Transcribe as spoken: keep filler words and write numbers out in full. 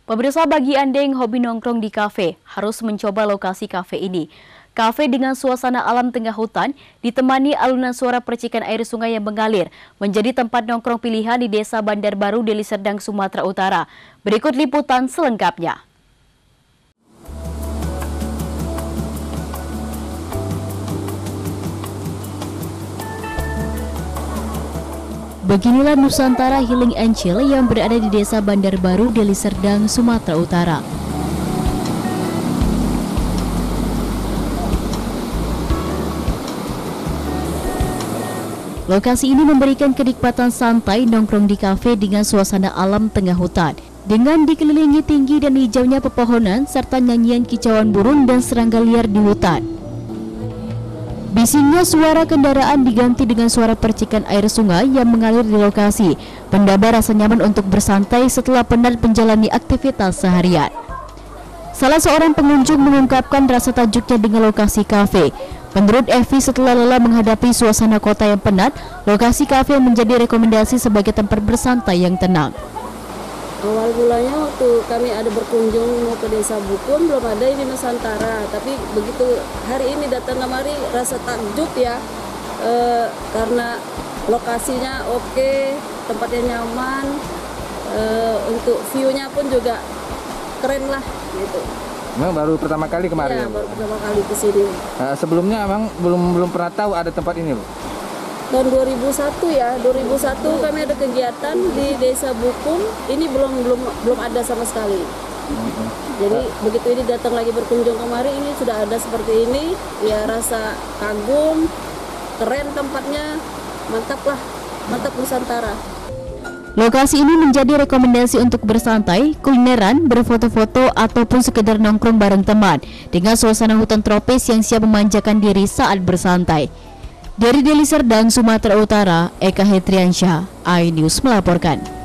Pemirsa, bagi Anda yang hobi nongkrong di kafe, harus mencoba lokasi kafe ini. Kafe dengan suasana alam tengah hutan, ditemani alunan suara percikan air sungai yang mengalir, menjadi tempat nongkrong pilihan di Desa Bandar Baru, Deli Serdang, Sumatera Utara. Berikut liputan selengkapnya. Beginilah Nusantara Healing and Chill yang berada di Desa Bandar Baru, Deli Serdang, Sumatera Utara. Lokasi ini memberikan kenikmatan santai nongkrong di kafe dengan suasana alam tengah hutan, dengan dikelilingi tinggi dan hijaunya pepohonan serta nyanyian kicauan burung dan serangga liar di hutan. Bisingnya suara kendaraan diganti dengan suara percikan air sungai yang mengalir di lokasi, menambah rasa nyaman untuk bersantai setelah penat menjalani aktivitas seharian. Salah seorang pengunjung mengungkapkan rasa takjubnya dengan lokasi kafe. Menurut Evi, setelah lelah menghadapi suasana kota yang penat, lokasi kafe menjadi rekomendasi sebagai tempat bersantai yang tenang. Awal mulanya waktu kami ada berkunjung mau ke Desa Bukun, belum ada ini Nusantara, tapi begitu hari ini datang kemari rasa takjub ya, e, karena lokasinya oke, tempatnya nyaman, e, untuk view-nya pun juga keren lah gitu. Memang baru pertama kali kemarin? Iya, baru pertama kali ke sini. Nah, sebelumnya emang belum belum pernah tahu ada tempat ini, Bu? Tahun dua ribu satu ya, dua ribu satu kami ada kegiatan di Desa Bukun, ini belum belum belum ada sama sekali. Mm-hmm. Jadi uh. begitu ini datang lagi berkunjung kemari, ini sudah ada seperti ini, ya rasa kagum, keren tempatnya, mantap lah, mantap Nusantara. Lokasi ini menjadi rekomendasi untuk bersantai, kulineran, berfoto-foto, ataupun sekedar nongkrong bareng teman dengan suasana hutan tropis yang siap memanjakan diri saat bersantai. Dari Deli Serdang, Sumatera Utara, Eka Hetriansyah, iNews melaporkan.